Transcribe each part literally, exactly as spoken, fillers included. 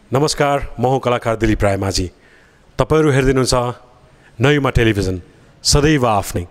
नमस्कार, म हुँ कलाकार दिलीप रायमाझी। तपाईहरू हेर्दिनुहुन्छ नयुमा टेलिभिजन, सदैव आफ्नै।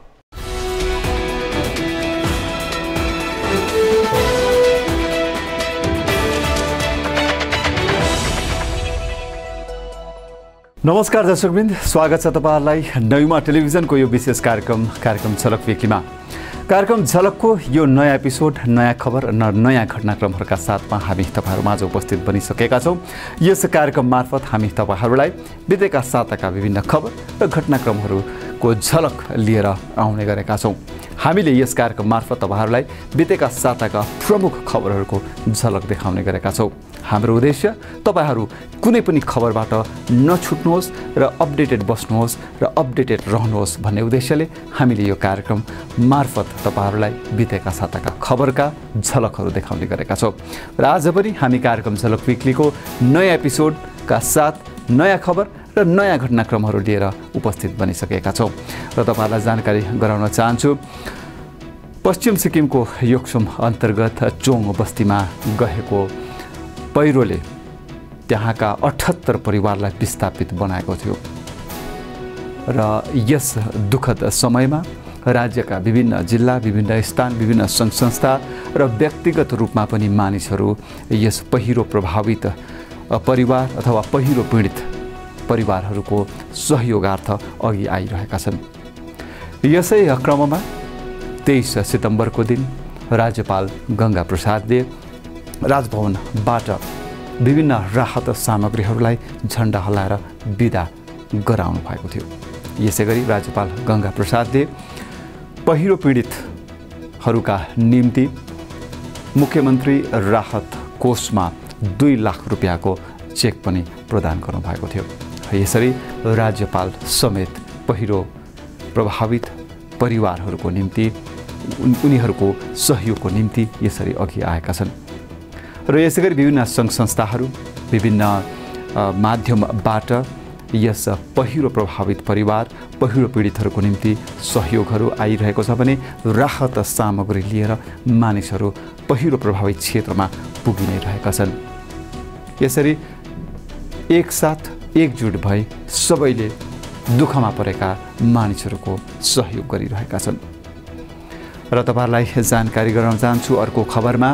नमस्कार दर्शकवृन्द, स्वागत छ तपाईहरुलाई नयुमा टेलिभिजनको यो विशेष कार्यक्रम कार्यक्रम झलक विक्लीमा। कार्यक्रम झलकको यो नयाँ एपिसोड, नयाँ खबर र नयाँ घटनाक्रमहरूका साथमा हामी तपाईहरुमाझ उपस्थित बनिसकेका छौं। यस कार्यक्रम मार्फत हामी तपाईहरुलाई बितेका साताका विभिन्न खबर र घटनाक्रमहरूको झलक लिएर आउने गरेका छौं। हामीले यस कार्यक्रम मार्फत तपाईहरुलाई बितेका साताका प्रमुख खबरहरूको झलक देखाउने गरेका छौं। हाम्रो उद्देश्य तपाईहरु कुनै पनि खबरबाट नछुट्नुहोस् र अपडेटेड बस्नुहोस् र अपडेटेड रहनुहोस् भन्ने उद्देश्यले हामीले यो कार्यक्रम मार्फत तपाईहरुलाई बितेका साताका खबरका झलकहरू देखाउने गरेका छौं। र आज पनि हामी कार्यक्रम झलक विक्लीको नयाँ एपिसोडका साथ नयाँ खबर र नयाँ घटनाक्रमहरू लिएर उपस्थित बनिसकेका छौं। र तपाईहरुलाई जानकारी गराउन चाहन्छु, पश्चिम सिक्किमको योक्सुम अन्तर्गत चोङ बस्तीमा गएको पहिरोले त्यहाँका अठहत्तर परिवारलाई विस्थापित बनाएको थियो र यस दुःखद समयमा राज्यका विभिन्न जिल्ला, विभिन्न स्थान, विभिन्न सङ्घ संस्था र व्यक्तिगत रूपमा पनि मानिसहरू यस पहिरो प्रभावित परिवार अथवा पहिरो पीडित परिवारहरूको सहयोगार्थ अघि आइरहेका छन्। यसै क्रममा तेइस सितम्बरको दिन राज्यपाल गंगा प्रसादले राजभवनबाट विभिन्न राहत सामग्रीहरूलाई झण्डा हल्लाएर बिदा गराउनु भएको थियो। यसैगरी राज्यपाल गंगा प्रसादले पहिरो पीडितहरूका निम्ति मुख्यमन्त्री राहत कोषमा दुई लाख रुपियाँको चेक पनि प्रदान गर्नुभएको थियो। यसरी राज्यपाल समेत पहिरो प्रभावित परिवारहरूको निम्ति उनीहरूको सहयोगको निम्ति यसरी अघि आएका छन्। र यसैगरी विभिन्न सङ्घ संस्थाहरू विभिन्न माध्यमबाट यस पहिरो प्रभावित परिवार पहिरो पीडितहरूको निम्ति सहयोगहरू आइरहेको छ भने राहत सामग्री लिएर मानिसहरू पहिरो प्रभावित क्षेत्रमा पुगि नै रहेका छन्। यसरी एकसाथ एकजुट भई सबैले दुःखमा परेका मानिसहरूको सहयोग गरिरहेका छन्। र तपाईहरुलाई जानकारी गराउन चाहन्छु, अर्को खबरमा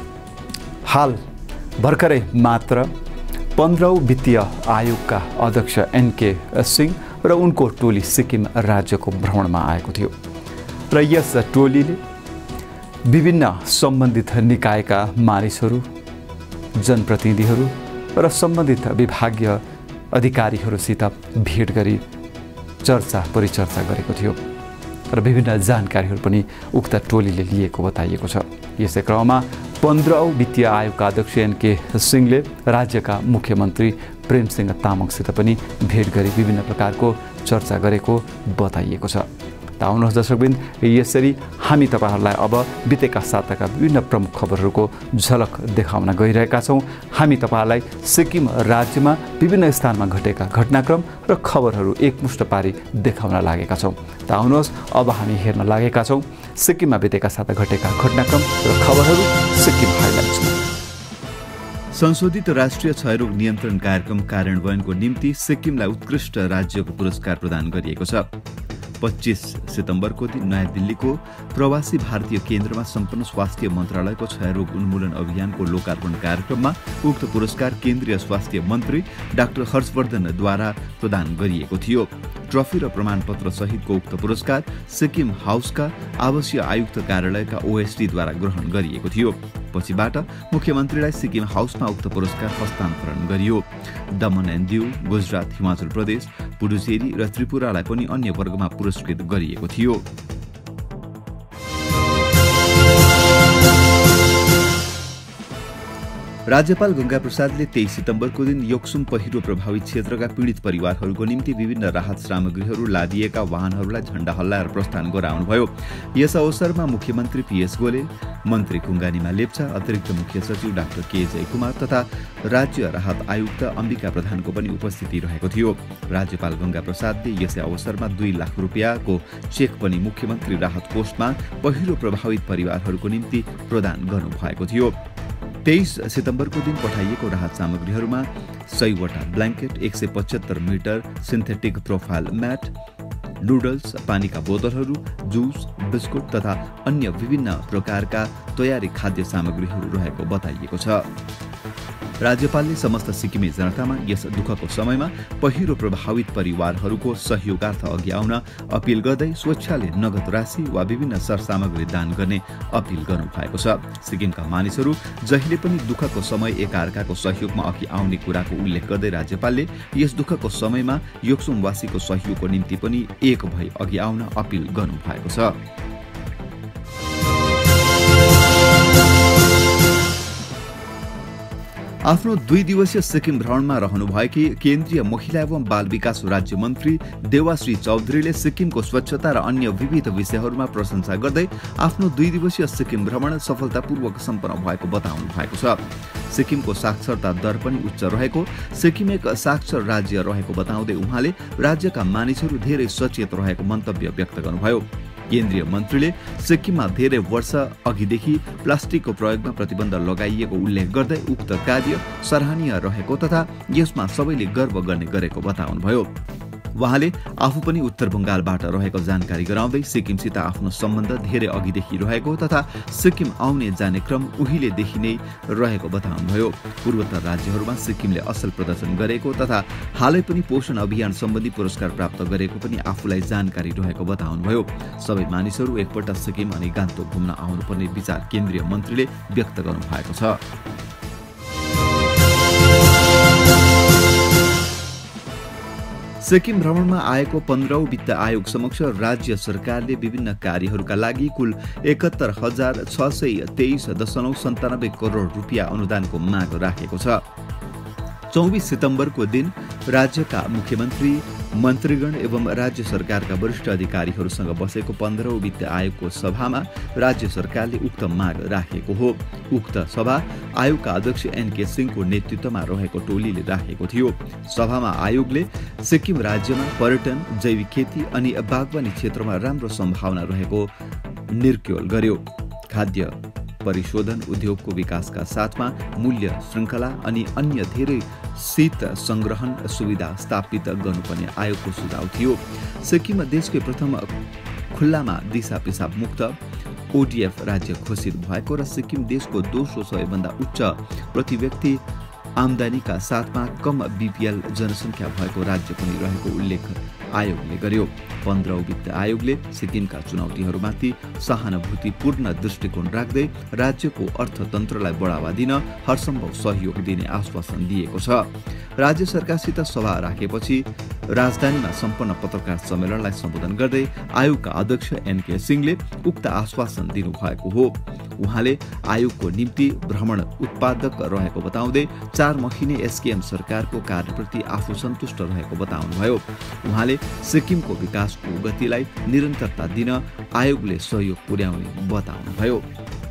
हाल भर्खरै मात्र पन्ध्रौं वित्तीय आयोगका अध्यक्ष एनके सिंह र उनको टोली सिक्किम राज्यको भ्रमणमा आएको थियो र यस टोलीले विभिन्न सम्बन्धित निकायका मानिसहरू, जनप्रतिनिधिहरू र सम्बन्धित विभागीय अधिकारीहरूसित भेट गरी चर्चा परिचर्चा गरेको थियो र विभिन्न जानकारीहरू पनि उक्त टोलीले लिएको बताइएको छ। यसै क्रममा पन्ध्रौं वित्तीय आयोगका अध्यक्ष एनके सिंहले राज्यका मुख्यमन्त्री प्रेमसिंह तामाङसित पनि भेट गरी विभिन्न प्रकारको चर्चा गरेको बताइएको छ। त आउनुहोस् दर्शकवृन्द, यसरी हामी तपाईहरुलाई अब बितेका साताका विभिन्न प्रमुख खबरहरूको झलक देखाउन गइरहेका छौं। हामी तपाईहरुलाई सिक्किम राज्यमा विभिन्न स्थानमा घटेका घटनाक्रम र खबरहरू एकमुष्ट पारी देखाउन लागेका छौं। त आउनुहोस् अब हामी हेर्न लागेका छौं सिक्किममा बितेका साता घटेका घटनाक्रम र खबरहरू सिक्किम हाइलाइट्समा। संशोधित राष्ट्रिय क्षयरोग नियन्त्रण कार्यक्रम कार्यान्वयनको निम्ति सिक्किमलाई उत्कृष्ट राज्यको पुरस्कार प्रदान गरिएको छ। पच्चीस सितम्बरको दिन नयाँ दिल्लीको प्रवासी भारतीय केन्द्रमा सम्पन्न स्वास्थ्य मन्त्रालयको क्षयरोग उन्मूलन अभियानको लोकार्पण कार्यक्रममा उक्त पुरस्कार केन्द्रीय स्वास्थ्य मन्त्री डाक्टर हर्षवर्धनद्वारा प्रदान गरिएको थियो। ट्रफी र प्रमाणपत्र सहितको उक्त पुरस्कार सिक्किम हाउसका आवासीय आयुक्त कार्यालयका ओएसडीद्वारा ग्रहण गरिएको थियो। पछिबाट मुख्यमन्त्रीलाई सिक्किम हाउसमा उक्त पुरस्कार हस्तान्तरण गरियो। दमन एन्ड दिउ, गुजरात, हिमाचल प्रदेश, पुडुचेरी र त्रिपुरालाई पनि अन्य वर्गमा पुरस्कृत गरिएको थियो। राज्यपाल गंगा प्रसादले तेइस सितम्बरको दिन योक्सुम पहिरो प्रभावित क्षेत्रका पीडित परिवारहरूको निम्ति विभिन्न राहत सामग्रीहरू लादिएका वाहनहरूलाई झण्डा हल्लाएर प्रस्थान गराउनुभयो। यस अवसरमा मुख्यमन्त्री पीएस गोले, मन्त्री कुङ्गानिमा लेप्चा, अतिरिक्त मुख्य सचिव डाक्टर के जयकुमार तथा राज्य राहत आयुक्त अम्बिका प्रधानको पनि उपस्थिति रहेको थियो। राज्यपाल गंगा प्रसादले यसै अवसरमा दुई लाख रुपियाँको चेक पनि मुख्यमन्त्री राहत कोषमा पहिरो प्रभावित परिवारहरूको निम्ति प्रदान गर्नुभएको थियो। तेइस सितम्बरको दिन पठाइएको राहत सामग्रीहरूमा सयवटा ब्ल्याङ्केट, एक सय पचहत्तर metre synthetic profile mat, noodles, पानीका बोतलहरू, जुस, बिस्कुट तथा अन्य विभिन्न प्रकारका तयारी खाद्य सामग्रीहरू रहेको बताइएको छ। राज्यपालले समस्त सिक्किमे जनतामा यस दुःखको समयमा पहिरो प्रभावित परिवारहरूको सहयोगार्थ अघि आउन अपिल गर्दै स्वेच्छाले नगद राशि वा विभिन्न सरसामग्री दान गर्ने अपिल गर्नु भएको छ। सिक्किमका मानिसहरू जहिले पनि दुःखको समय एकअर्काको सहयोगमा अघि आउने कुराको उल्लेख गर्दै राज्यपालले यस दुःखको समयमा योक्सुमवासीको सहयोगको निम्ति पनि एक भई अघि आउन अपिल गर्नु भएको छ। आफ्नो दुई दिवसीय सिक्किम भ्रमणमा रहनुभएकी केन्द्रीय महिला एवं बाल विकास राज्य मन्त्री देवाश्री चौधरीले सिक्किमको स्वच्छता र अन्य विविध विषयहरूमा प्रशंसा गर्दै आफ्नो दुई दिवसीय सिक्किम भ्रमण सफलतापूर्वक सम्पन्न भएको बताउनु भएको छ। सिक्किमको साक्षरता दर पनि उच्च रहेको, सिक्किम एक साक्षर राज्य रहेको बताउँदै उहाँले राज्यका मानिसहरू धेरै सचेत रहेको मन्तव्य व्यक्त गर्नुभयो। केन्द्रीय मन्त्रीले सिक्किममा धेरै वर्ष अघिदेखि प्लास्टिकको प्रयोगमा प्रतिबन्ध लगाइएको उल्लेख गर्दै उक्त कार्य सराहनीय रहेको तथा यसमा सबैले गर्व गर्ने गरेको बताउनुभयो। उहाँले आफू पनि उत्तर बंगालबाट रहेको जानकारी गराउँदै सिक्किमसित आफ्नो सम्बन्ध धेरै अघिदेखि रहेको तथा सिक्किम आउने जाने क्रम उहिलेदेखि नै रहेको बताउनुभयो। पूर्वोत्तर राज्यहरूमा सिक्किमले असल प्रदर्शन गरेको तथा हालै पनि पोषण अभियान सम्बन्धी पुरस्कार प्राप्त गरेको पनि आफूलाई जानकारी रहेको बताउनुभयो। सबै मानिसहरू एकपल्ट सिक्किम अनि गान्तोक घुम्न आउनुपर्ने विचार केन्द्रीय मन्त्रीले व्यक्त गर्नु भएको छ। सिक्किम भ्रमणमा आएको पन्ध्रौं वित्त आयोग समक्ष राज्य सरकारले विभिन्न कार्यहरूका लागि कुल एकहत्तर हजार छ सय तेइस दशमलव सन्तानब्बे करोड रुपियाँ अनुदानको माग राखेको छ। चौबिस सितम्बरको दिन राज्यका मुख्यमन्त्री, मन्त्रीगण एवं राज्य सरकारका वरिष्ठ अधिकारीहरूसँग बसेको पन्ध्रौं वित्त आयोगको सभामा राज्य सरकारले उक्त माग राखेको हो। उक्त सभा आयोगका अध्यक्ष एन के सिंहको नेतृत्वमा रहेको टोलीले राखेको थियो। सभामा आयोगले सिक्किम राज्यमा पर्यटन, जैविक खेती अनि बागवानी क्षेत्रमा राम्रो सम्भावना रहेको निर्क्योल गर्यो। खाद्य परिशोधन उद्योगको विकासका साथमा मूल्य श्रृङ्खला अनि अन्य धेरै शीत संग्रहण सुविधा स्थापित गर्नुपर्ने आयोगको सुझाव थियो। सिक्किम देशकै प्रथम खुल्लामा दिशा पिसाब मुक्त ओडिएफ राज्य घोषित भएको र सिक्किम देशको दोस्रो सबैभन्दा उच्च प्रति व्यक्ति आमदानीका साथमा कम बीपीएल जनसङ्ख्या भएको राज्य पनि रहेको उल्लेख आयोगले गर्यो। पन्ध्रौं वित्त आयोगले सिक्किमका चुनौतीहरूमाथि सहानुभूतिपूर्ण दृष्टिकोण राख्दै राज्यको अर्थतन्त्रलाई बढावा दिन हरसम्भव सहयोग दिने आश्वासन दिएको छ। राज्य सरकारसित सभा राखेपछि राजधानीमा सम्पन्न पत्रकार सम्मेलनलाई सम्बोधन गर्दै आयोगका अध्यक्ष एन के सिंहले उक्त आश्वासन दिनुभएको हो। उहाँले आयोगको निम्ति भ्रमण उत्पादक रहेको बताउँदै चार महिने एसकेएम सरकारको कार्यप्रति आफू सन्तुष्ट रहेको बताउनुभयो। उहाँले सिक्किमको विकासको गतिलाई निरन्तरता दिन आयोगले सहयोग पुर्याउने बताउनुभयो।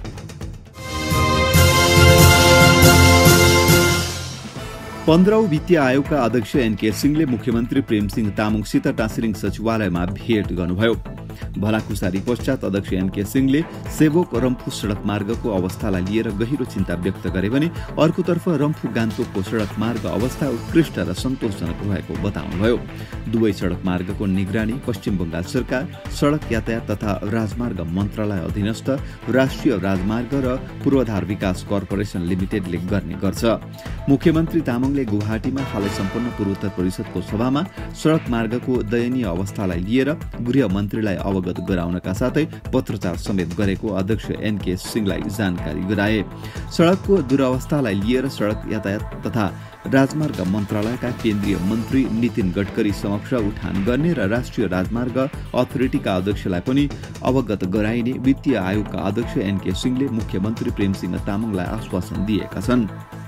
पन्ध्रौं वित्तीय आयोगका अध्यक्ष एन के सिंहले मुख्यमन्त्री प्रेमसिंह तामाङसित टासिलिङ सचिवालयमा भेट गर्नुभयो। भलाकुसारी पश्चात अध्यक्ष एन के सिंहले सेवोक रम्फू सड़क मार्गको अवस्थालाई लिएर गहिरो चिन्ता व्यक्त गरे भने अर्कोतर्फ रम्फू गान्तोकको सड़क मार्ग अवस्था उत्कृष्ट र सन्तोषजनक रहेको बताउनुभयो। दुवै सड़क मार्गको निगरानी पश्चिम बंगाल सरकार, सड़क यातायात तथा राजमार्ग मन्त्रालय अधीनस्थ राष्ट्रिय राजमार्ग र पूर्वाधार विकास कर्पोरेसन लिमिटेडले गर्ने गर्छ। मुख्यमन्त्री तामाङले गुवाहाटीमा हालै सम्पन्न पूर्वोत्तर परिषदको सभामा सड़क मार्गको दयनीय अवस्थालाई लिएर गृह मन्त्रीलाई अवगत गराउनका साथै पत्रचार समेत गरेको अध्यक्ष एन के सिंहलाई जानकारी गराए। सड़कको दुरवस्थालाई लिएर सड़क यातायात तथा राजमार्ग मन्त्रालयका केन्द्रीय मन्त्री नितिन गडकरी समक्ष उठान गर्ने र राष्ट्रिय राजमार्ग अथोरिटीका अध्यक्षलाई पनि अवगत गराइने वित्तीय आयोगका अध्यक्ष एन के सिंहले मुख्यमन्त्री प्रेमसिंह तामाङलाई आश्वासन दिएका छन्।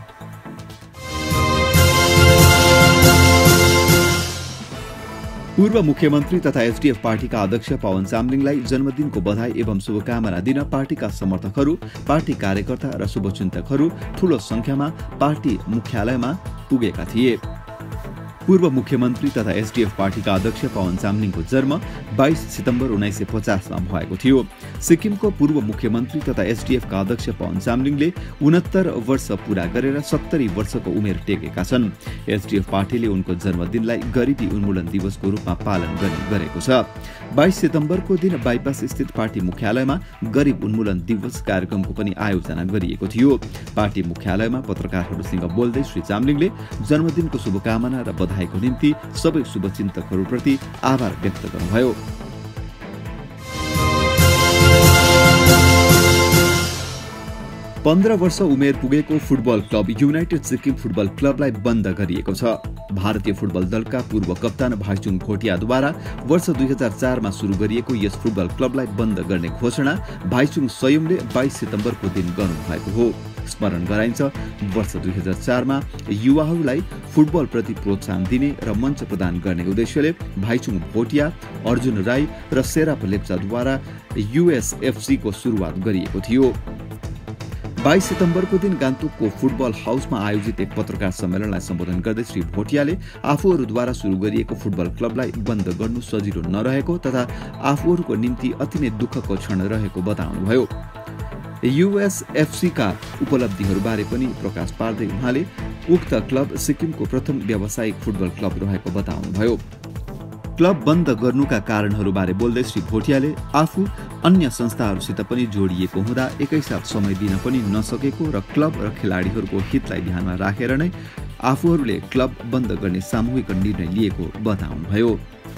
पूर्व मुख्यमन्त्री तथा एसडीएफ पार्टीका अध्यक्ष पवन चामलिङलाई जन्मदिनको बधाई एवं शुभकामना दिन पार्टीका समर्थकहरू, पार्टी कार्यकर्ता र शुभचिन्तकहरू ठूलो संख्यामा पार्टी मुख्यालयमा पुगेका थिए। पूर्व मुख्यमन्त्री तथा एसडिएफ पार्टीका अध्यक्ष पवन चामलिङको जन्म बाइस सितम्बर उन्नाइस सय पचासमा भएको थियो। सिक्किमको पूर्व मुख्यमन्त्री तथा एसडिएफका अध्यक्ष पवन चामलिङले उनहत्तर वर्ष पूरा गरेर सत्तरी वर्षको उमेर टेकेका छन्। एसडिएफ पार्टीले उनको जन्मदिनलाई गरिबी उन्मूलन दिवसको रूपमा पालन गर्ने गरेको छ। बाइस सितम्बरको दिन बाइपास स्थित पार्टी मुख्यालयमा गरिब उन्मूलन दिवस कार्यक्रमको पनि आयोजना गरिएको थियो। पार्टी मुख्यालयमा पत्रकारहरूसँग बोल्दै श्री चामलिङले जन्मदिनको शुभकामना र बधाईको निम्ति सबै शुभचिन्तकहरूप्रति आभार व्यक्त गर्नुभयो। पन्ध्र वर्ष उमेर पुगेको football club united Sikkim football क्लबलाई बन्द गरिएको छ। भारतीय फुटबल दलका पूर्व कप्तान भाइचुङ भोटियाद्वारा वर्ष दुई हजार चारमा सुरु गरिएको यस फुटबल क्लबलाई बन्द गर्ने घोषणा भाइचुङ स्वयंले बाइस सितम्बरको दिन गर्नुभएको हो। स्मरण गराइन्छ, वर्ष दुई हजार चारमा युवाहरूलाई फुटबल प्रति प्रोत्साहन दिने र मञ्च प्रदान गर्ने उद्देश्यले भाइचुङ भोटिया, अर्जुन राई र सेराप लेप्चाद्वारा युएसएफसी को सुरुवात गरिएको थियो। बाइस सितम्बरको दिन गान्तोकको फुटबल हाउसमा आयोजित एक पत्रकार सम्मेलनलाई सम्बोधन गर्दै श्री भोटियाले आफूहरूद्वारा सुरु गरिएको फुटबल क्लबलाई बन्द गर्नु सजिलो नरहेको तथा आफूहरूको निम्ति अति नै दुःखको क्षण रहेको बताउनुभयो। युएसएफसी का उपलब्धिहरूबारे पनि प्रकाश पार्दै उहाँले उक्त क्लब सिक्किमको प्रथम व्यावसायिक फुटबल क्लब रहेको बताउनुभयो। क्लब बन्द गर्नुका कारणहरूबारे बोल्दै श्री भोटियाले आफू अन्य संस्थाहरूसित पनि जोडिएको हुँदा एकैसाथ समय दिन पनि नसकेको र क्लब र खेलाडीहरूको हितलाई ध्यानमा राखेर नै आफूहरूले क्लब बन्द गर्ने सामूहिक निर्णय लिएको बताउनुभयो।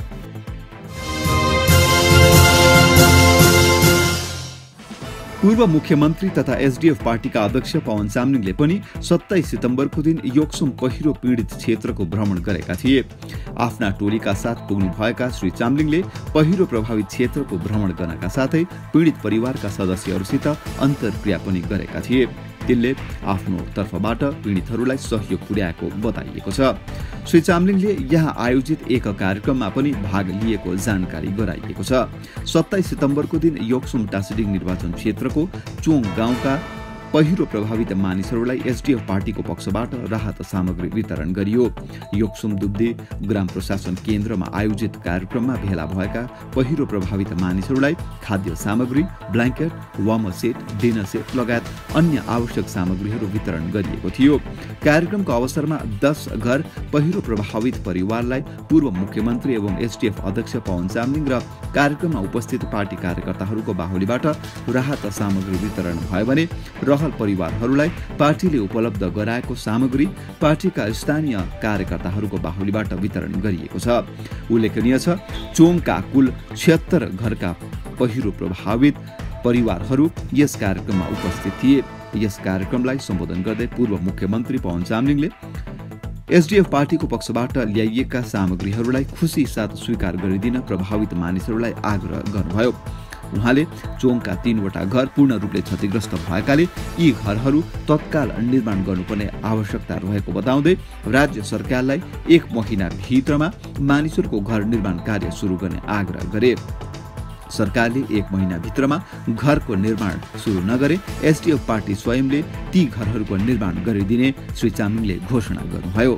पूर्व मुख्यमन्त्री तथा एसडिएफ पार्टीका अध्यक्ष पवन चामलिङले पनि सत्ताइस सितम्बरको दिन योक्सुम पहिरो पीडित क्षेत्रको भ्रमण गरेका थिए। आफ्ना टोलीका साथ पुग्नु भएका श्री चामलिङले पहिरो प्रभावित क्षेत्रको भ्रमण गर्नका साथै पीडित परिवारका सदस्यहरूसित अन्तर्क्रिया पनि गरेका थिए। तिनले आफ्नो तर्फबाट पीडितहरूलाई सहयोग पुर्याएको बताइएको छ। श्री चामलिङले यहाँ आयोजित एक कार्यक्रममा पनि भाग लिएको जानकारी गराइएको छ। सत्ताइस सितम्बरको दिन योक्सुम टासिडिङ निर्वाचन क्षेत्रको चोङ गाउँका पहिरो प्रभावित मानिसहरूलाई एसडिएफ पार्टीको पक्षबाट राहत सामग्री वितरण गरियो। योक्सुम दुब्दी ग्राम प्रशासन केन्द्रमा आयोजित कार्यक्रममा भेला भएका पहिरो प्रभावित मानिसहरूलाई खाद्य सामग्री, blanket, warmer set, dinner set लगायत अन्य आवश्यक सामग्रीहरू वितरण गरिएको थियो। कार्यक्रमको अवसरमा दस घर पहिरो प्रभावित परिवारलाई पूर्व मुख्यमन्त्री एवं एसडिएफ अध्यक्ष पवन चामलिङ र कार्यक्रममा उपस्थित पार्टी कार्यकर्ताहरूको बाहुलीबाट राहत सामग्री वितरण भयो भने रहल परिवारहरूलाई पार्टीले उपलब्ध गराएको सामग्री पार्टीका स्थानीय कार्यकर्ताहरूको बाहुलीबाट वितरण गरिएको छ। उल्लेखनीय छ, चोङका कुल छिहत्तर घरका पहिरो प्रभावित परिवारहरू यस कार्यक्रममा उपस्थित थिए। यस कार्यक्रमलाई सम्बोधन गर्दै पूर्व मुख्यमन्त्री पवन चामलिङले एसडिएफ पार्टीको पक्षबाट ल्याइएका सामग्रीहरूलाई खुसी साथ स्वीकार गरिदिन प्रभावित मानिसहरूलाई आग्रह गर्नुभयो। उहाँले चोङका तीनवटा घर पूर्ण रूपले क्षतिग्रस्त भएकाले यी घरहरू तत्काल निर्माण गर्नुपर्ने आवश्यकता रहेको बताउँदै राज्य सरकारलाई एक महिना भित्रमा मानिसहरूको घर निर्माण कार्य सुरु गर्ने आग्रह गरे। सरकारले एक महिना भित्रमा घरको निर्माण सुरु नगरे एसडिएफ पार्टी स्वयंले ती घरहरूको निर्माण गरिदिने श्री चामलिङले घोषणा गर्नुभयो।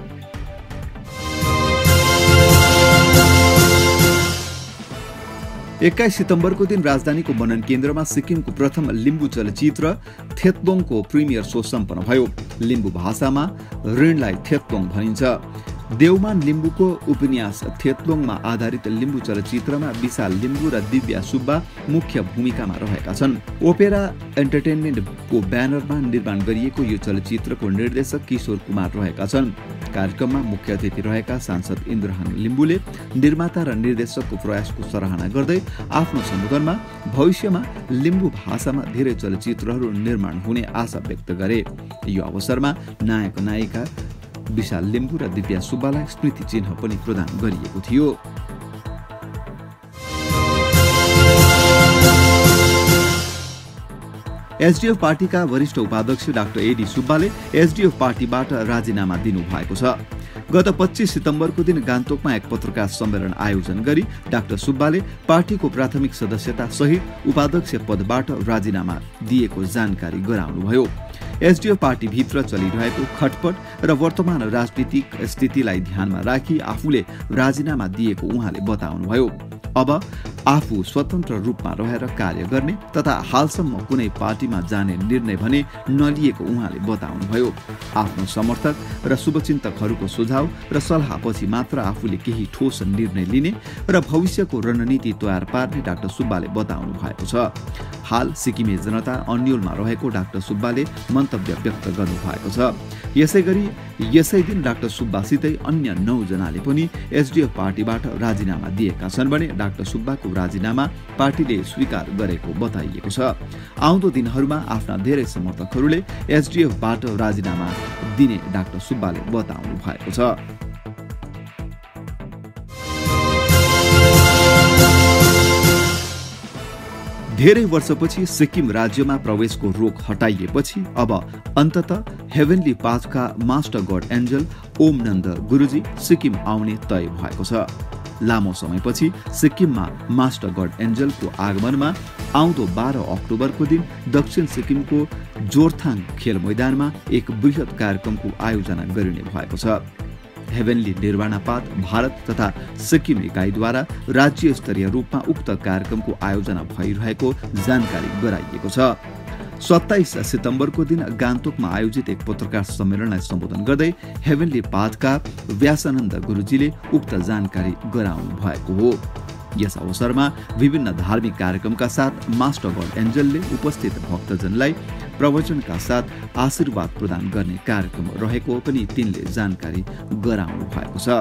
एक्काइस सितम्बरको दिन राजधानीको मनन केन्द्रमा सिक्किमको प्रथम लिम्बू चलचित्र थेतबोङको प्रिमियर शो सम्पन्न भयो। लिम्बू भाषामा ऋणलाई थेतबोङ भनिन्छ। देवमान लिम्बूको उपन्यास थेतबोङमा आधारित लिम्बू चलचित्रमा विशाल लिम्बू र दिव्या सुब्बा मुख्य भूमिकामा रहेका छन्। ओपेरा एन्टरटेनमेन्टको ब्यानरमा निर्माण गरिएको यो चलचित्रको निर्देशक किशोर कुमार रहेका छन्। कार्यक्रममा मुख्य अतिथि रहेका सांसद इन्द्रहाङ लिम्बूले निर्माता र निर्देशकको प्रयासको सराहना गर्दै आफ्नो सम्बोधनमा भविष्यमा लिम्बू भाषामा धेरै चलचित्रहरू निर्माण हुने आशा व्यक्त गरे। यो अवसरमा नायक नायिका विशाल लिम्बू र दिव्या सुब्बालाई स्मृति चिन्ह पनि प्रदान गरिएको थियो। एसडिएफ पार्टीका वरिष्ठ उपाध्यक्ष डाक्टर एडी सुब्बाले एसडिएफ पार्टीबाट राजीनामा दिनु भएको छ। गत पच्चीस सितम्बरको दिन गान्तोकमा एक पत्रकार सम्मेलन आयोजन गरी डाक्टर सुब्बाले पार्टीको प्राथमिक सदस्यता सहित उपाध्यक्ष पदबाट राजीनामा दिएको जानकारी गराउनुभयो। एसडीएफ पार्टीभित्र चलिरहेको खटपट र वर्तमान राजनीतिक स्थितिलाई ध्यानमा राखी आफूले राजीनामा दिएको उहाँले बताउनुभयो। अब आफू स्वतन्त्र रूपमा रहेर कार्य गर्ने तथा हालसम्म कुनै पार्टीमा जाने निर्णय भने नलिएको उहाँले बताउनुभयो। आफ्नो समर्थक र शुभचिन्तकहरूको सुझाव र सल्लाहपछि मात्र आफूले केही ठोस निर्णय लिने र भविष्यको रणनीति तयार पार्ने डाक्टर सुब्बाले बताउनु भएको छ। हाल सिक्किमे जनता अन्यलमा रहेको डाक्टर सुब्बाले मन्तव्य व्यक्त गर्नु भएको छ। यसैगरी यसै दिन डाक्टर सुब्बासितै अन्य नौ जनाले पनि एसडीएफ पार्टीबाट राजीनामा दिएका छन् भने डाक्टर सुब्बाको राजीनामा पार्टीले स्वीकार गरेको बताइएको छ। आउँदो दिनहरूमा आफ्ना धेरै समर्थकहरूले एसडीएफबाट राजीनामा दिने डाक्टर सुब्बाले बताउनु भएको छ। धेरै वर्षपछि सिक्किम राज्यमा प्रवेशको रोक हटाइएपछि अब अन्ततः हेभेनली पाथका master god angel Om Nanda Guruji Sikkim आउने तय भएको छ। लामो समयपछि सिक्किममा मास्टर गॉड एन्जलको आगमनमा आउँदो बाह्र अक्टोबरको दिन दक्षिण सिक्किमको जोरथाङ खेल मैदानमा एक बृहत कार्यक्रमको आयोजना गरिने भएको छ। हेभेनली निर्वाणापात भारत तथा सिक्किम इकाइद्वारा राज्य स्तरीय रूपमा उक्त कार्यक्रमको आयोजना भइरहेको जानकारी गराइएको छ। सत्ताइस सितम्बरको दिन गान्तोकमा आयोजित एक पत्रकार सम्मेलनलाई सम्बोधन गर्दै हेभेनली पाथका व्यासानन्द गुरुजीले उक्त जानकारी गराउनु भएको हो। यस अवसरमा विभिन्न धार्मिक कार्यक्रमका साथ मास्टर गॉड एन्जलले उपस्थित भक्तजनलाई प्रवचनका साथ आशीर्वाद प्रदान गर्ने कार्यक्रम रहेको पनि तिनले जानकारी गराउनु भएको छ।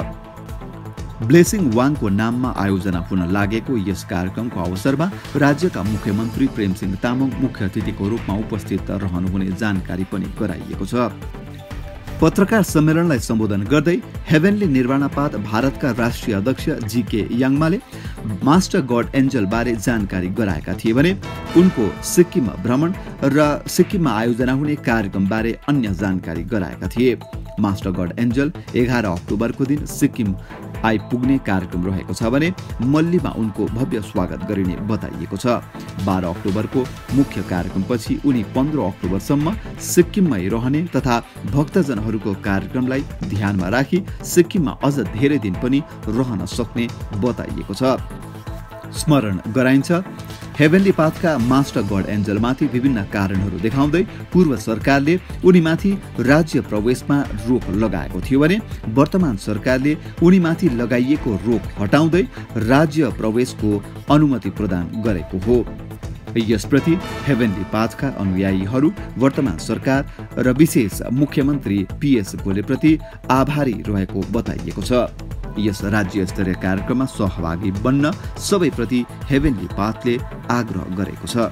ब्लेसिङ वाङको नाममा आयोजना हुन लागेको यस कार्यक्रमको अवसरमा राज्यका मुख्यमन्त्री प्रेमसिंह तामाङ मुख्य अतिथिको रूपमा उपस्थित रहनुहुने जानकारी पनि गराइएको छ। पत्रकार सम्मेलनलाई सम्बोधन गर्दै हेभेनली निर्वाणापात भारतका राष्ट्रिय अध्यक्ष जी के याङमाले मास्टर गॉड एन्जल बारे जानकारी गराएका थिए भने उनको सिक्किम भ्रमण र सिक्किममा आयोजना हुने कार्यक्रम बारे अन्य जानकारी गराएका थिए। मास्टर गॉड एन्जल एघार अक्टोबरको दिन सिक्किम आइपुग्ने कार्यक्रम रहेको छ भने मल्लीमा उनको भव्य स्वागत गरिने बताइएको छ। बाह्र अक्टोबरको मुख्य कार्यक्रमपछि उनी पन्ध्र अक्टोबरसम्म सिक्किममै रहने तथा भक्तजनहरूको कार्यक्रमलाई ध्यानमा राखी सिक्किममा अझ धेरै दिन पनि रहन सक्ने बताइएको छ। स्मरण गराइन्छ, हेभेनली पाथका मास्टर गॉड एन्जलमाथि विभिन्न कारणहरू देखाउँदै पूर्व सरकारले उनीमाथि राज्य प्रवेशमा रोक लगाएको थियो भने वर्तमान सरकारले उनीमाथि लगाइएको रोक हटाउँदै राज्य प्रवेशको अनुमति प्रदान गरेको हो। यसप्रति हेभेनली पाथका अनुयायीहरू वर्तमान सरकार र विशेष मुख्यमन्त्री पीएस गोलेप्रति आभारी रहेको बताइएको छ। यस राज्य स्तरीय कार्यक्रममा सहभागी बन्न सबैप्रति हेभेनली पाथले आग्रह गरेको छ।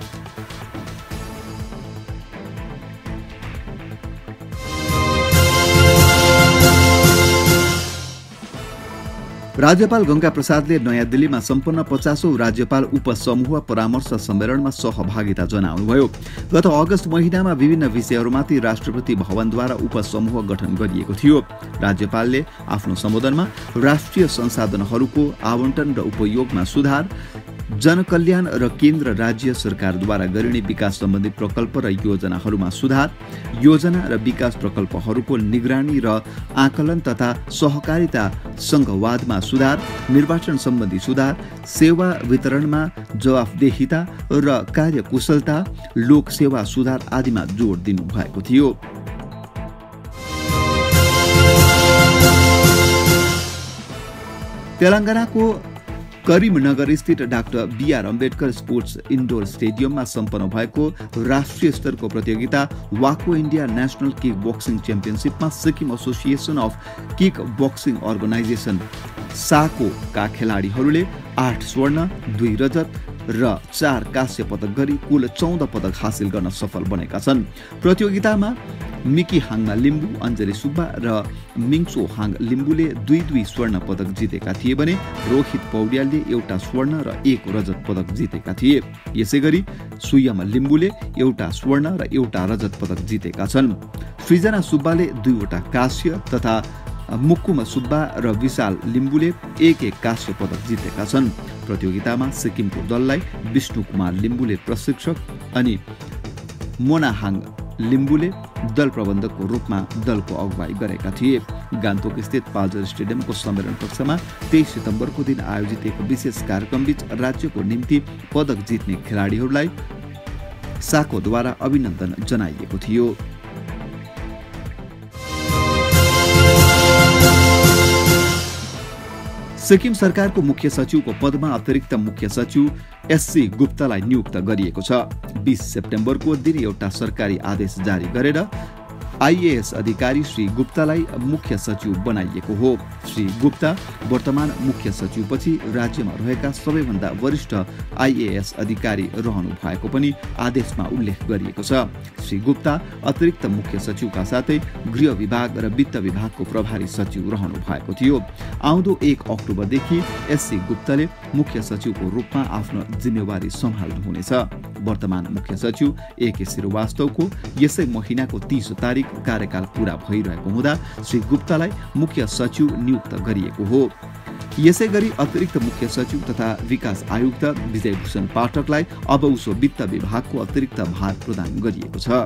राज्यपाल गंगा प्रसादले नयाँ दिल्लीमा सम्पन्न पचासौं राज्यपाल उपसमूह परामर्श सम्मेलनमा सहभागिता जनाउनुभयो। गत अगस्त महिनामा विभिन्न विषयहरूमाथि राष्ट्रपति भवनद्वारा उपसमूह गठन गरिएको थियो। राज्यपालले आफ्नो सम्बोधनमा राष्ट्रिय संसाधनहरूको आवन्टन र उपयोगमा सुधार, जनकल्याण र केन्द्र राज्य सरकारद्वारा गरिने विकास सम्बन्धी प्रकल्प र योजनाहरूमा सुधार, योजना र विकास प्रकल्पहरूको निगरानी र आकलन तथा सहकारिता संघवादमा सुधार, निर्वाचन सम्बन्धी सुधार, सेवा वितरणमा जवाफदेहिता र कार्यकुशलता, लोकसेवा सुधार आदिमा जोड दिनु भएको थियो। तेलंगानाको करीमनगर स्थित doctor BR Ambedkar sports indoor स्टेडियममा सम्पन्न भएको राष्ट्रिय स्तरको प्रतियोगिता वाको इन्डिया नेशनल किक बक्सिङ च्याम्पियनसिपमा Sikkim association of kick boxing organisation साकोका खेलाडीहरूले आठ स्वर्ण, दुई रजत र चार कांस्य पदक गरी कुल चौध पदक हासिल गर्न सफल बनेका छन्। प्रतियोगितामा मिकी हाङमा लिम्बू, अञ्जली सुब्बा र मिङसो हाङ लिम्बूले दुई दुई स्वर्ण पदक जितेका थिए भने रोहित पौड्यालले एउटा स्वर्ण र एक रजत पदक जितेका थिए। यसैगरी सुयम लिम्बूले एउटा स्वर्ण र एउटा रजत पदक जितेका छन्। सृजना सुब्बाले दुईवटा कांस्य तथा मुक्कुम सुब्बा र विशाल लिम्बूले एक एक कांस्य पदक जितेका छन्। प्रतियोगितामा सिक्किमको दललाई विष्णु कुमार लिम्बूले प्रशिक्षक अनि मोनाहाङ लिम्बुले दल प्रबन्धकको रूपमा दलको अगुवाई गरेका थिए। गान्तोक स्थित पाल्जर स्टेडियमको सम्मेलन कक्षमा तेइस सितम्बरको दिन आयोजित एक विशेष कार्यक्रमबीच राज्यको निम्ति पदक जित्ने खेलाडीहरूलाई साकोद्वारा अभिनन्दन जनाइएको थियो। सिक्किम सरकारको मुख्य सचिवको पदमा अतिरिक्त मुख्य सचिव एससी गुप्तालाई नियुक्त गरिएको छ। बीस सेप्टेम्बरको दिन एउटा सरकारी आदेश जारी गरेर आइएएस अधिकारी श्री गुप्तालाई मुख्य सचिव बनाइएको हो। श्री गुप्ता वर्तमान मुख्य सचिवपछि राज्यमा रहेका सबैभन्दा वरिष्ठ आइएएस अधिकारी रहनु भएको पनि आदेशमा उल्लेख गरिएको छ। श्री गुप्ता अतिरिक्त मुख्य सचिवका साथै गृह विभाग र वित्त विभागको प्रभारी सचिव रहनु भएको थियो। आउँदो एक अक्टोबरदेखि एससी गुप्ताले मुख्य सचिवको रूपमा आफ्नो जिम्मेवारी सम्हाल्नुहुनेछ। वर्तमान मुख्य सचिव एके श्रीवास्तवको यसै महिनाको तीस तारिक कार्यकाल पूरा भइरहेको हुँदा श्री गुप्तालाई मुख्य सचिव नियुक्त गरिएको हो। यसै गरी अतिरिक्त मुख्य सचिव तथा विकास आयुक्त विजय भूषण पाठकलाई अब उसो वित्त विभागको अतिरिक्त भार प्रदान गरिएको छ।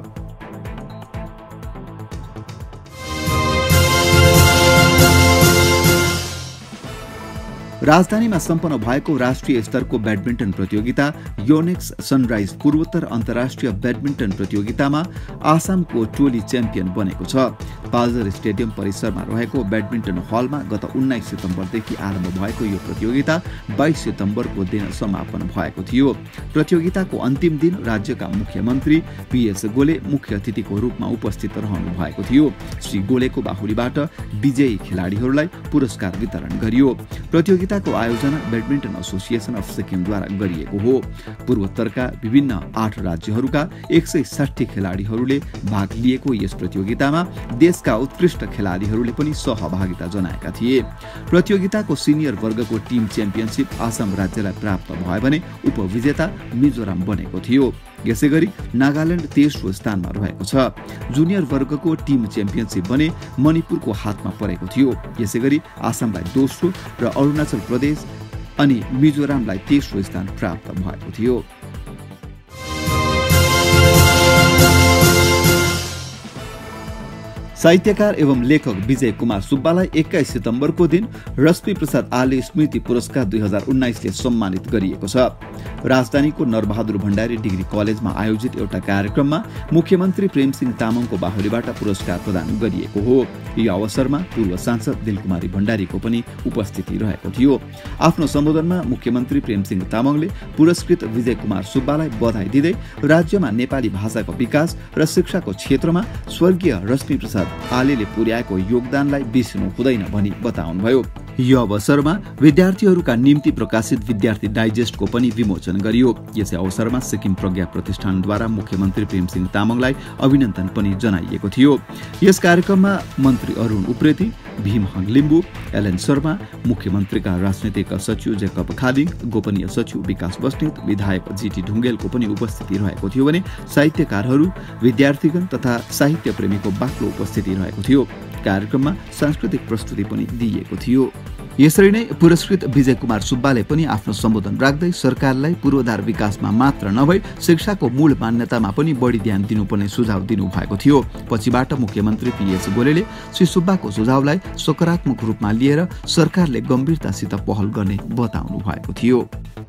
राजधानीमा सम्पन्न भएको राष्ट्रिय स्तरको ब्याडमिन्टन प्रतियोगिता योनेक्स सनराइज पूर्वोत्तर अन्तर्राष्ट्रिय ब्याडमिन्टन प्रतियोगितामा आसामको टोली च्याम्पियन बनेको छ। पाल्जर स्टेडियम परिसरमा रहेको ब्याडमिन्टन हलमा गत उन्नाइस सितम्बरदेखि आरम्भ भएको यो प्रतियोगिता बाइस सितम्बरको दिन समापन भएको थियो। प्रतियोगिताको अन्तिम दिन राज्यका मुख्यमन्त्री पीएस गोले मुख्य अतिथिको रूपमा उपस्थित रहनु भएको थियो। श्री गोलेको बाहुलीबाट विजयी खेलाडीहरूलाई पुरस्कार वितरण गरियो। प्रतियोगिताको आयोजना ब्याडमिन्टन एसोसिएसन अफ सिक्किमद्वारा गरिएको हो। पूर्वोत्तरका विभिन्न आठ राज्यहरूका एक सय साठी खेलाडीहरूले भाग लिएको यस प्रतियोगितामा देशका उत्कृष्ट खेलाडीहरूले पनि सहभागिता जनाएका थिए। प्रतियोगिताको सिनियर वर्गको टिम च्याम्पियनसिप आसाम राज्यलाई प्राप्त भयो भने उपविजेता मिजोराम बनेको थियो। यसै गरी नागाल्यान्ड तेस्रो स्थानमा रहेको छ। जुनियर वर्गको टिम च्याम्पियनसिप भने मणिपुरको हातमा परेको थियो। यसै गरी आसामलाई दोस्रो र अरुणाचल प्रदेश अनि मिजोरामलाई तेस्रो स्थान प्राप्त भएको थियो। साहित्यकार एवं लेखक विजय कुमार सुब्बालाई एक्काइस सितम्बरको दिन रश्मि प्रसाद आले स्मृति पुरस्कार दुई हजार उन्नाइसले सम्मानित गरिएको छ। राजधानीको नरबहादुर भण्डारी डिग्री कलेजमा आयोजित एउटा कार्यक्रममा मुख्यमन्त्री प्रेमसिंह तामाङको बाहुलीबाट पुरस्कार प्रदान गरिएको हो। यो अवसरमा पूर्व सांसद दिलकुमारी भण्डारीको पनि उपस्थिति रहेको थियो। आफ्नो सम्बोधनमा मुख्यमन्त्री प्रेमसिंह तामाङले पुरस्कृत विजय कुमार सुब्बालाई बधाई दिँदै राज्यमा नेपाली भाषाको विकास र शिक्षाको क्षेत्रमा स्वर्गीय रश्मि प्रसाद आलेले पुर्याएको योगदानलाई बिर्सनु हुँदैन भनी बताउनुभयो। यो अवसरमा विद्यार्थीहरूका निम्ति प्रकाशित विद्यार्थी डाइजेस्टको पनि विमोचन गरियो। यसै अवसरमा सिक्किम प्रज्ञा प्रतिष्ठानद्वारा मुख्यमन्त्री प्रेमसिंह तामाङलाई अभिनन्दन पनि जनाइएको थियो। यस कार्यक्रममा मन्त्री अरुण उप्रेती, भीमहाङ लिम्बू, एलएन शर्मा, मुख्यमन्त्रीका राजनैतिक सचिव जेकब खालिङ, गोपनीय सचिव विकास बस्नेत, विधायक जीटी ढुङ्गेलको पनि उपस्थिति रहेको थियो भने साहित्यकारहरू, विद्यार्थीगण तथा साहित्य प्रेमीको बाक्लो उपस्थिति रहेको थियो। कार्यक्रममा सांस्कृतिक प्रस्तुति पनि दिइएको थियो। यसरी नै पुरस्कृत विजय कुमार सुब्बाले पनि आफ्नो सम्बोधन राख्दै सरकारलाई पूर्वाधार विकासमा मात्र नभई शिक्षाको मूल मान्यतामा पनि बढी ध्यान दिनुपर्ने सुझाव दिनुभएको थियो। पछिबाट मुख्यमन्त्री पीएस गोलेले श्री सुब्बाको सुझावलाई सकारात्मक रूपमा लिएर सरकारले गम्भीरतासित पहल गर्ने बताउनु भएको थियो।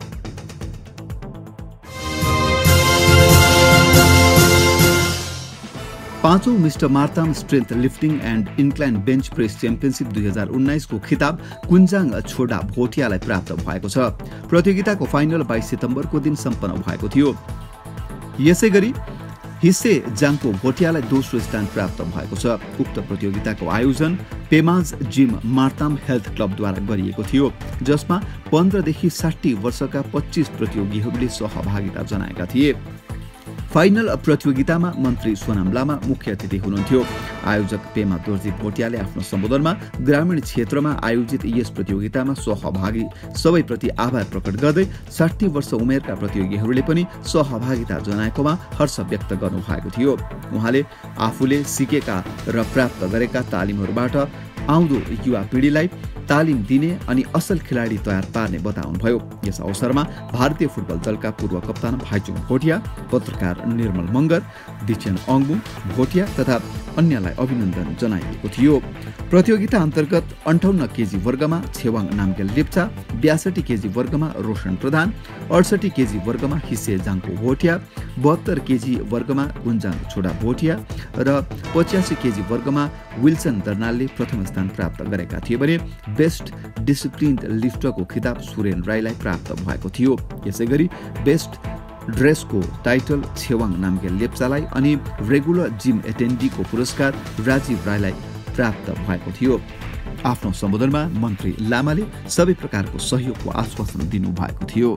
पाँचौं mister Martam strength lifting and incline bench press championship दुई हजार उन्नाइसको खिताब कुन्जाङ छोडा भोटियालाई प्राप्त भएको छ। प्रतियोगिताको फाइनल बाइस सितम्बरको दिन सम्पन्न भएको थियो। यसै गरी हिस्से जाङको भोटियालाई दोस्रो स्थान प्राप्त भएको छ। उक्त प्रतियोगिताको आयोजन पेमाज जिम मार्ताम हेल्थ क्लबद्वारा गरिएको थियो, जसमा पन्ध्रदेखि साठी वर्षका पच्चीस प्रतियोगीहरूले सहभागिता जनाएका थिए। फाइनल प्रतियोगितामा मन्त्री सोनाम लामा मुख्य अतिथि हुनुहुन्थ्यो। आयोजक पेमा दोर्जी भोटियाले आफ्नो सम्बोधनमा ग्रामीण क्षेत्रमा आयोजित यस प्रतियोगितामा सहभागी सबैप्रति आभार प्रकट गर्दै साठी वर्ष उमेरका प्रतियोगीहरूले पनि सहभागिता जनाएकोमा हर्ष व्यक्त गर्नुभएको थियो। उहाँले आफूले सिकेका र प्राप्त गरेका तालिमहरूबाट आउँदो युवा पिँढीलाई तालिम दिने अनि असल खेलाडी तयार पार्ने बताउनुभयो। यस अवसरमा भारतीय फुटबल दलका पूर्व कप्तान भाइचुङ भोटिया, पत्रकार निर्मल मगर, दिचेन अङ्बुङ भोटिया तथा अन्यलाई अभिनन्दन जनाइएको थियो। प्रतियोगिता अन्तर्गत अन्ठाउन्न केजी वर्गमा छेवाङ नामगेल लेप्चा, ब्यासठी केजी वर्गमा रोशन प्रधान, अडसठी केजी वर्गमा हिस्से जाङको भोटिया, बहत्तर केजी वर्गमा गुन्जाङ छोडा भोटिया र पचासी केजी वर्गमा विल्सन दर्नालले प्रथम स्थान प्राप्त गरेका थिए भने बेस्ट डिसिप्लिन्ड लिफ्टरको खिताब सुरेन राईलाई प्राप्त भएको थियो। यसै गरी बेस्ट ड्रेसको टाइटल छेवाङ नामगेल लेप्चालाई अनि रेगुलर जिम एटेन्डीको पुरस्कार राजीव राईलाई प्राप्त भएको थियो। आफ्नो सम्बोधनमा मन्त्री लामाले सबै प्रकारको सहयोगको आश्वासन दिनुभएको थियो।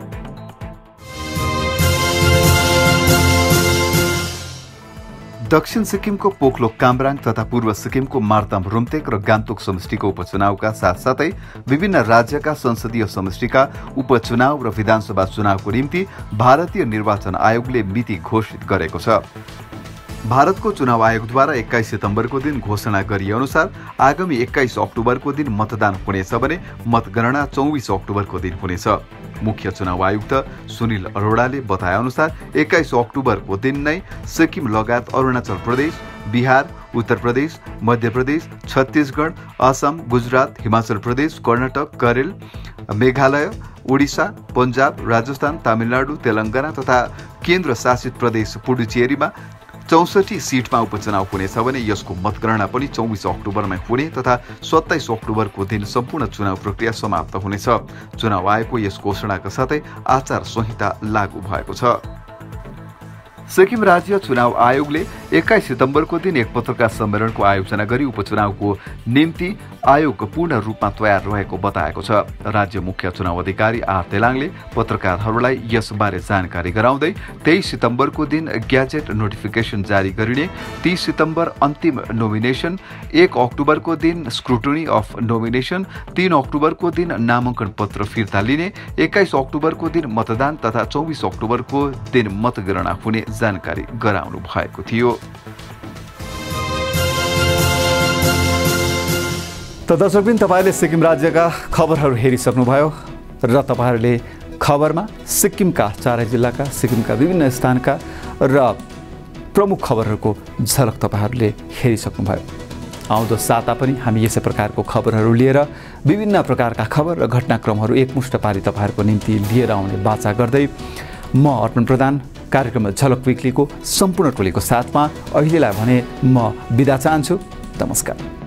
दक्षिण सिक्किमको पोकलोक कामराङ तथा पूर्व सिक्किमको मार्ताम रुम्तेक र गान्तोक समष्टिको उपचुनावका साथसाथै विभिन्न राज्यका संसदीय समष्टिका उपचुनाव र विधानसभा चुनावको निम्ति भारतीय निर्वाचन आयोगले मिति घोषित गरेको छ। भारतको चुनाव आयोगद्वारा एक्काइस सितम्बरको दिन घोषणा गरिए अनुसार आगामी एक्काइस अक्टोबरको दिन मतदान हुनेछ भने मतगणना चौबिस अक्टोबरको दिन हुनेछ। मुख्य चुनाव आयुक्त सुनिल अरोडाले बताए अनुसार एक्काइस अक्टोबरको दिन नै सिक्किम लगायत अरुणाचल प्रदेश, बिहार, उत्तर प्रदेश, मध्य प्रदेश, छत्तीसगढ, असम, गुजरात, हिमाचल प्रदेश, कर्नाटक, केरल, मेघालय, ओडिसा, पन्जाब, राजस्थान, तमिलनाडु, तेलंगाना तथा केन्द्र शासित प्रदेश पुडुचेरीमा चौसठी सीटमा उपचुनाव हुनेछ भने यसको मतगणना पनि चौबिस अक्टोबरमै हुने तथा सत्ताइस अक्टोबरको दिन सम्पूर्ण चुनाव प्रक्रिया समाप्त हुनेछ। चुनाव आयोगको यस घोषणाका साथै आचार संहिता लागू भएको छ। सिक्किम राज्य चुनाव आयोगले एक्काइस सितम्बरको दिन एक पत्रकार सम्मेलनको आयोजना गरी उपचुनावको निम्ति आयोग पूर्ण रूपमा तयार रहेको बताएको छ। राज्य मुख्य चुनाव अधिकारी आर तेलाङले पत्रकारहरूलाई यसबारे जानकारी गराउँदै तेइस सितम्बरको दिन ग्याजेट नोटिफिकेसन जारी गरिने, तीस सितम्बर अन्तिम नोमिनेसन, एक अक्टोबरको दिन स्क्रुटनी अफ नोमिनेसन, तीन अक्टोबरको दिन नामाङ्कन पत्र फिर्ता लिने, एक्काइस अक्टोबरको दिन मतदान तथा चौबिस अक्टोबरको दिन मतगणना हुने जानकारी गराउनु भएको थियो। त दर्शकबिन तपाईँले सिक्किम राज्यका खबरहरू हेरिसक्नुभयो र तपाईँहरूले खबरमा सिक्किमका चारै जिल्लाका, सिक्किमका विभिन्न स्थानका र प्रमुख खबरहरूको झलक तपाईँहरूले हेरिसक्नुभयो। आउँदो साता पनि हामी यसै प्रकारको खबरहरू लिएर विभिन्न प्रकारका खबर र घटनाक्रमहरू एकमुष्ट पारी तपाईँहरूको निम्ति लिएर आउने बाचा गर्दै म अर्पण प्रधान कार्यक्रम झलक विक्लीको सम्पूर्ण टोलीको साथमा अहिलेलाई भने म बिदा चाहन्छु। नमस्कार।